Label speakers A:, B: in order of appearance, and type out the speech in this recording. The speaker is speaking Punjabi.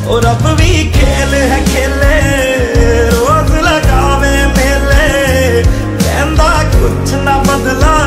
A: ओ रब भी खेल है खेले, रोज लगावे मेले, कहंदा कुछ ना बदला